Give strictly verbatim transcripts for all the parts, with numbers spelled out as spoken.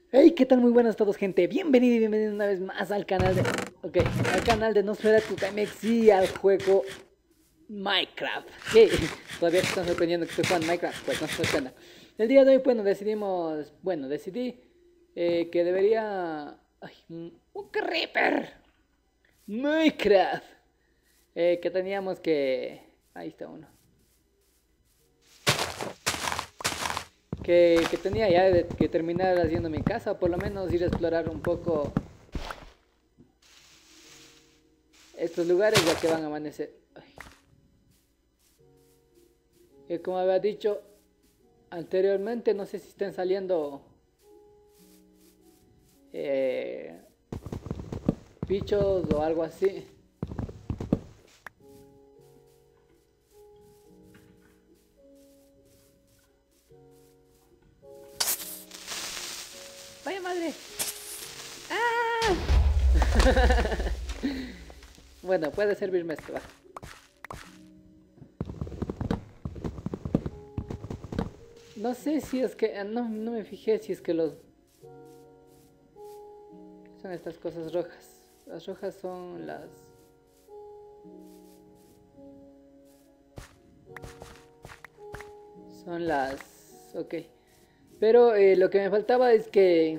Hey, ¿qué tal? Muy buenas a todos, gente. Bienvenido y bienvenido una vez más al canal de... Ok, al canal de Nosferatu Timex y al juego Minecraft. ¿Qué? Todavía te están sorprendiendo que estoy jugando Minecraft. Pues no se sorprenda. El día de hoy, bueno, decidimos... Bueno, decidí eh, que debería... Ay, un, un creeper. Minecraft. Eh, que teníamos que... Ahí está uno. Que, que tenía ya de- que terminar haciendo mi casa, o por lo menos ir a explorar un poco estos lugares ya que van a amanecer. Ay. Y como había dicho anteriormente, no sé si estén saliendo eh, bichos o algo así. ¡Vaya madre! ¡Ah! Bueno, puede servirme esto, va. No sé si es que... No, no me fijé si es que los... ¿Qué son estas cosas rojas? Las rojas son las... Son las... Ok. Pero eh, lo que me faltaba es que...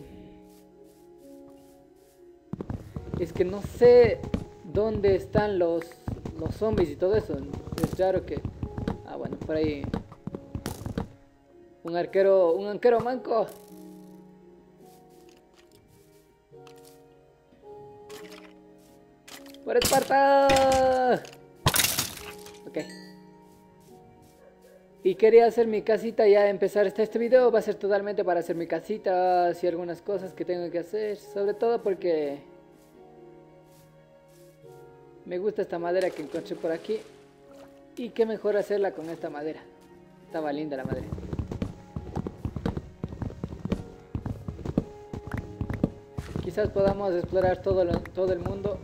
Es que no sé dónde están los, los zombies y todo eso. Es raro que... Ah, bueno, por ahí... Un arquero... Un arquero manco. ¡Por Esparta! Ok. Y quería hacer mi casita ya empezar este, este video. Va a ser totalmente para hacer mi casita y algunas cosas que tengo que hacer. Sobre todo porque... Me gusta esta madera que encontré por aquí. Y qué mejor hacerla con esta madera. Estaba linda la madera. Quizás podamos explorar todo, lo, todo el mundo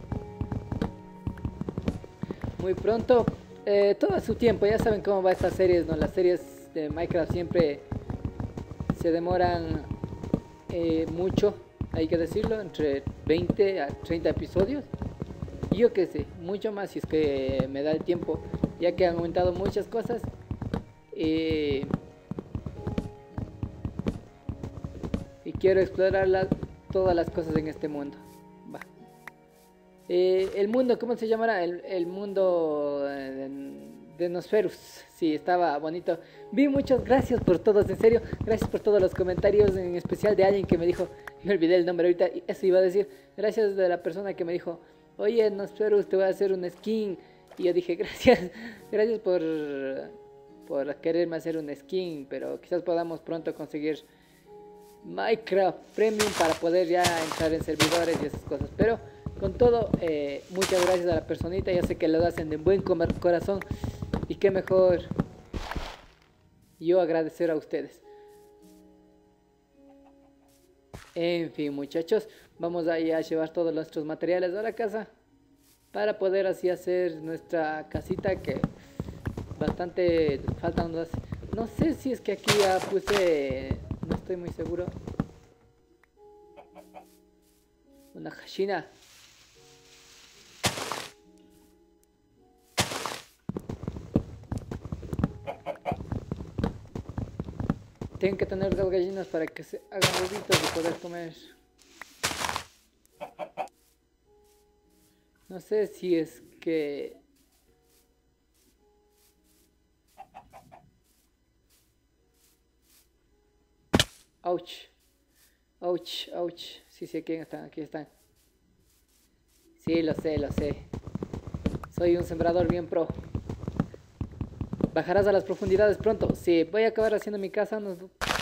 muy pronto. Eh, todo a su tiempo, ya saben cómo va estas series, ¿no? Las series de Minecraft siempre se demoran eh, mucho, hay que decirlo, entre veinte a treinta episodios. Y yo qué sé, mucho más si es que me da el tiempo, ya que han aumentado muchas cosas. Eh, y quiero explorar la, todas las cosas en este mundo. Va. Eh, el mundo, ¿cómo se llamará? El, el mundo eh, de Nosferus. Sí, estaba bonito. Vi muchas gracias por todos, en serio. Gracias por todos los comentarios, en especial de alguien que me dijo, me olvidé el nombre ahorita, y eso iba a decir. Gracias de la persona que me dijo, oye, Nosferus, te voy a hacer un skin. Y yo dije, gracias, gracias por, por quererme hacer un skin, pero quizás podamos pronto conseguir Minecraft Premium para poder ya entrar en servidores y esas cosas. Pero con todo, eh, muchas gracias a la personita. Ya sé que lo hacen de buen corazón. Y qué mejor yo agradecer a ustedes. En fin, muchachos, vamos a, a llevar todos nuestros materiales a la casa para poder así hacer nuestra casita, que bastante faltan dos. No sé si es que aquí ya puse, no estoy muy seguro, una hashina. Tienen que tener dos gallinas para que se hagan huevitos y poder comer. No sé si es que... Ouch. Ouch, ouch. Sí, sí, aquí están, aquí están. Sí, lo sé, lo sé. Soy un sembrador bien pro. ¿Bajarás a las profundidades pronto? Sí, voy a acabar haciendo mi casa unos,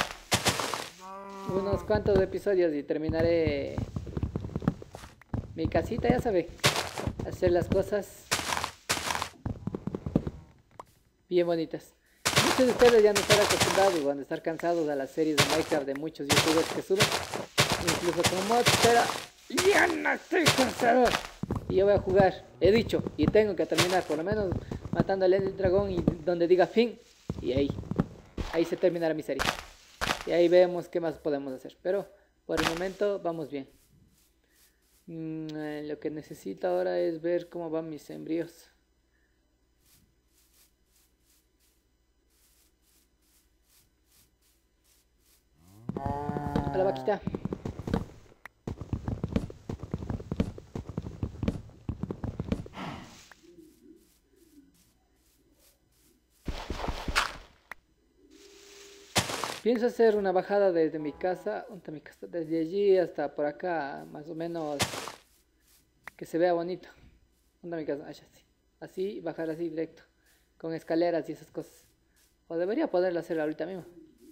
unos cuantos episodios y terminaré mi casita, ya sabe. Hacer las cosas bien bonitas. Muchos de ustedes ya no están acostumbrados, van a estar cansados a las series de Minecraft de muchos youtubers que suben, incluso con mods, pero ya no estoy cansado. Y yo voy a jugar, he dicho, y tengo que terminar por lo menos matando al Ender Dragón y donde diga fin. Y ahí, ahí se terminará mi serie. Y ahí vemos qué más podemos hacer. Pero Por el momento vamos bien. Mm, eh, lo que necesito ahora es ver cómo van mis embrios. A la vaquita. Pienso hacer una bajada desde mi casa, hasta mi casa, desde allí hasta por acá, más o menos que se vea bonito. Hasta mi casa, así, así, bajar así directo, con escaleras y esas cosas. O debería poderlo hacer ahorita mismo.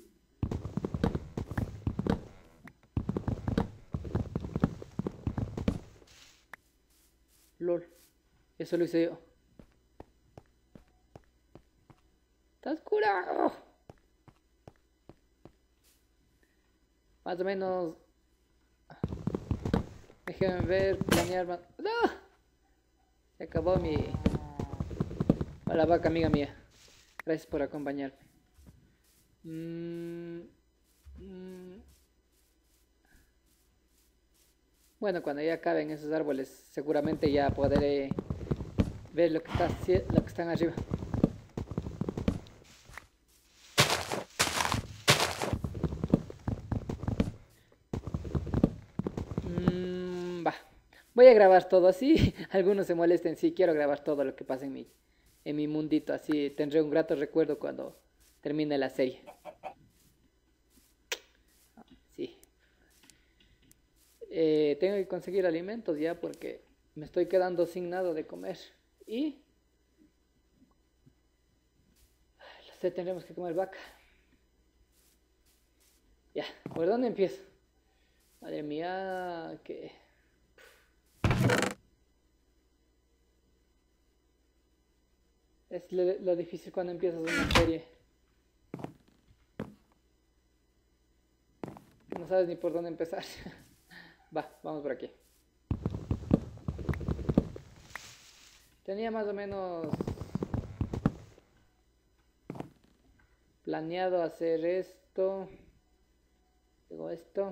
LOL, eso lo hice yo. ¡Está oscura! Más o menos. Déjenme ver, planear más. ¡No! Se acabó mi. A la vaca, amiga mía. Gracias por acompañarme. Mm, mm. Bueno, cuando ya acaben esos árboles, seguramente ya podré ver lo que está, lo que están arriba. Mm, va. Voy a grabar todo así. Algunos se molesten. Sí, quiero grabar todo lo que pasa en mi, en mi mundito. Así tendré un grato recuerdo cuando termine la serie. Sí. Eh, tengo que conseguir alimentos ya porque me estoy quedando sin nada de comer. Y lo sé, tendremos que comer vaca. Ya, ¿por dónde empiezo? Madre mía, que... Es lo, lo difícil cuando empiezas una serie. No sabes ni por dónde empezar. Va, vamos por aquí. Tenía más o menos planeado hacer esto. Luego esto.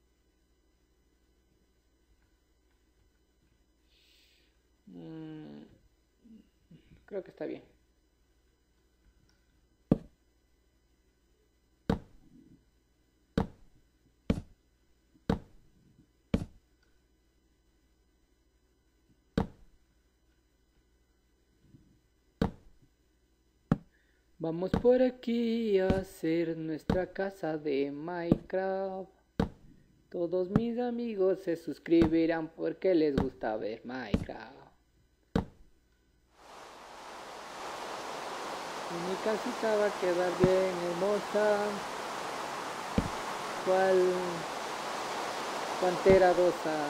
Mm, creo que está bien. Vamos por aquí a hacer nuestra casa de Minecraft. Todos mis amigos se suscribirán porque les gusta ver Minecraft. Y mi casita va a quedar bien hermosa. ¿Cuál pantera rosa?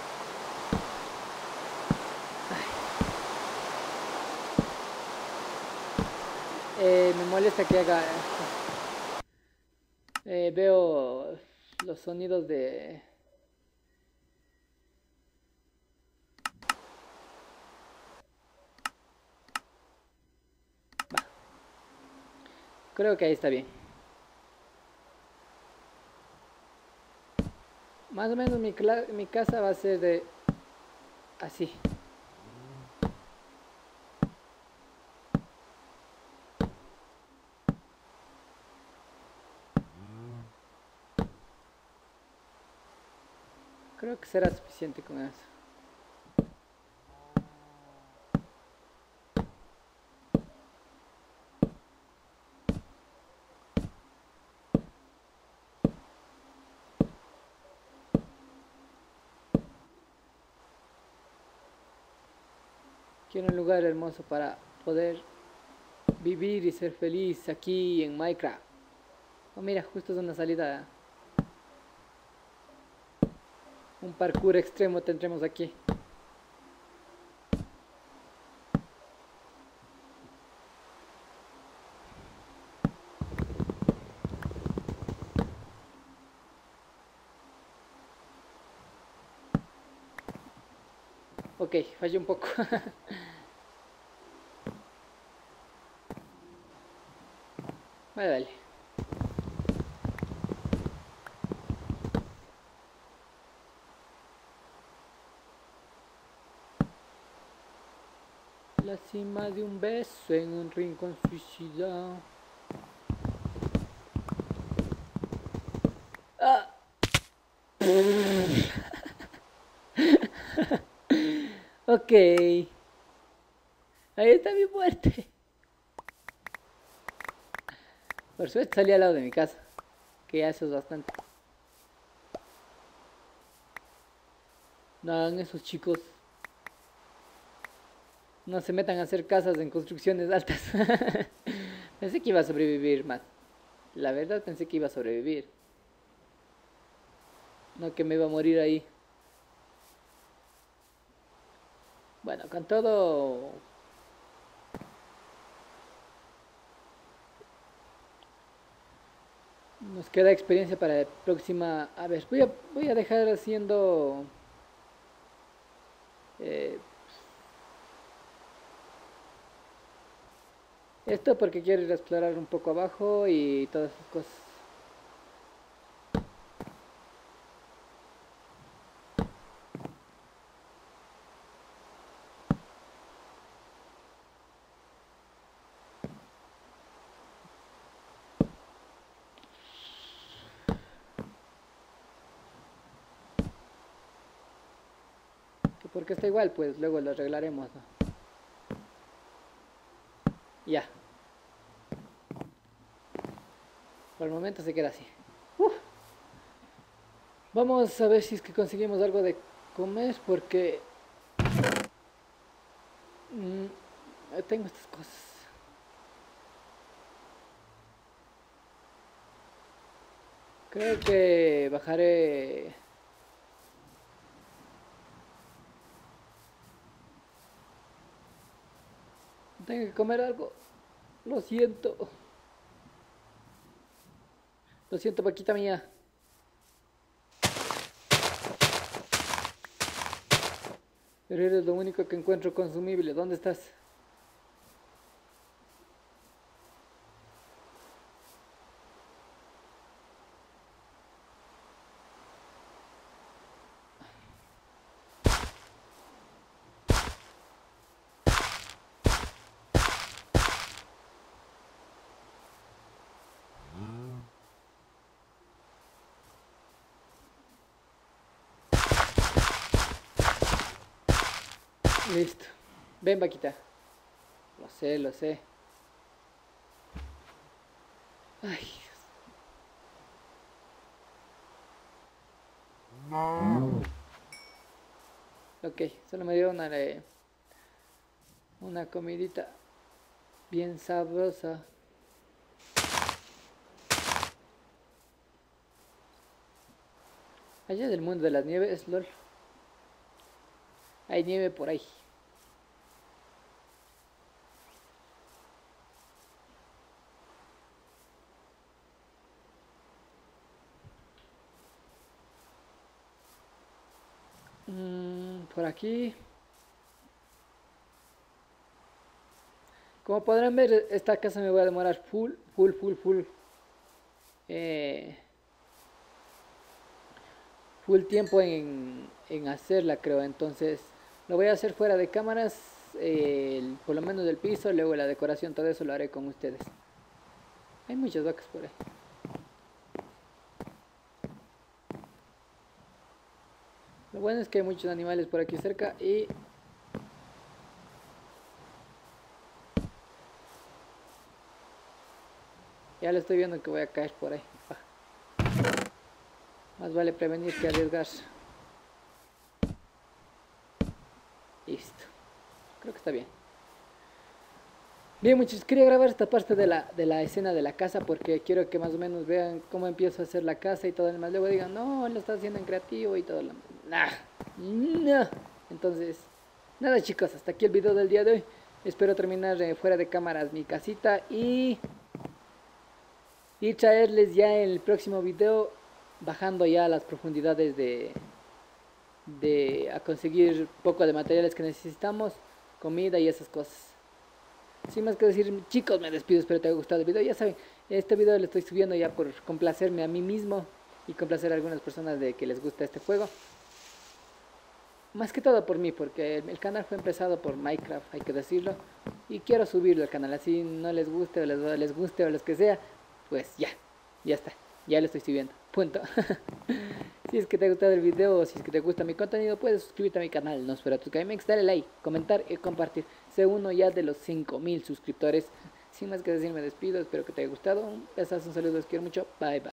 Eh, me molesta que haga... Eh, veo los sonidos de... Bah. Creo que ahí está bien. Más o menos mi, mi casa va a ser de... Así. Creo que será suficiente con eso. Quiero un lugar hermoso para poder vivir y ser feliz aquí en Minecraft. Oh, mira, justo es una salida. Un parkour extremo tendremos aquí. Ok, fallé un poco. Vale, dale. La cima de un beso en un rincón suicidado. Ah. Ok. Ahí está mi muerte. Por suerte salí al lado de mi casa. Que ya eso es bastante. No hagan esos chicos. No se metan a hacer casas en construcciones altas. Pensé que iba a sobrevivir más. La verdad pensé que iba a sobrevivir. No que me iba a morir ahí. Bueno, con todo... Nos queda experiencia para la próxima... A ver, voy a, voy a dejar haciendo... Eh, esto porque quiero ir a explorar un poco abajo y todas esas cosas. Que porque está igual, pues luego lo arreglaremos, ¿no? Ya. Por el momento se queda así. Uf. Vamos a ver si es que conseguimos algo de comer porque... Mmm, tengo estas cosas. Creo que bajaré... Tengo que comer algo. Lo siento. Lo siento, Paquita mía. Pero eres lo único que encuentro consumible. ¿Dónde estás? Listo. Ven, Paquita. Lo sé, lo sé. Ay, no. Ok, solo me dio una, eh, una comidita bien sabrosa. Allá del mundo de las nieves, lol. Hay nieve por ahí. Mm, por aquí. Como podrán ver, esta casa me voy a demorar full, full, full, full. Eh, full tiempo en, en hacerla, creo. Entonces, lo voy a hacer fuera de cámaras. Eh, el- por lo menos del piso, luego la decoración, todo eso lo haré con ustedes. Hay muchas vacas por ahí. Lo bueno es que hay muchos animales por aquí cerca y... Ya lo estoy viendo que voy a caer por ahí. Ah, más vale prevenir que arriesgar. Listo. Creo que está bien. Bien, muchachos, quería grabar esta parte de la, de la escena de la casa porque quiero que más o menos vean cómo empiezo a hacer la casa y todo el demás. Luego digan, no, lo está haciendo en creativo y todo lo demás. Nah, no. Entonces, nada chicos, hasta aquí el video del día de hoy. Espero terminar eh, fuera de cámaras mi casita y, y traerles ya el próximo video bajando ya a las profundidades de, de a conseguir poco de materiales que necesitamos, comida y esas cosas. Sin más que decir, chicos, me despido, espero te haya gustado el video. Ya saben, este video lo estoy subiendo ya por complacerme a mí mismo y complacer a algunas personas de que les gusta este juego. más que todo por mí, porque el, el canal fue empezado por Minecraft, hay que decirlo, y quiero subirlo al canal, así no les guste o les, les guste o los que sea, pues ya, ya está, ya lo estoy subiendo, punto. Si es que te ha gustado el video o si es que te gusta mi contenido, puedes suscribirte a mi canal Nosferatu Gamex, dale like, comentar y compartir. Sé uno ya de los cinco mil suscriptores. Sin más que decir, me despido, espero que te haya gustado. Un besazo, un saludo, os quiero mucho, bye bye.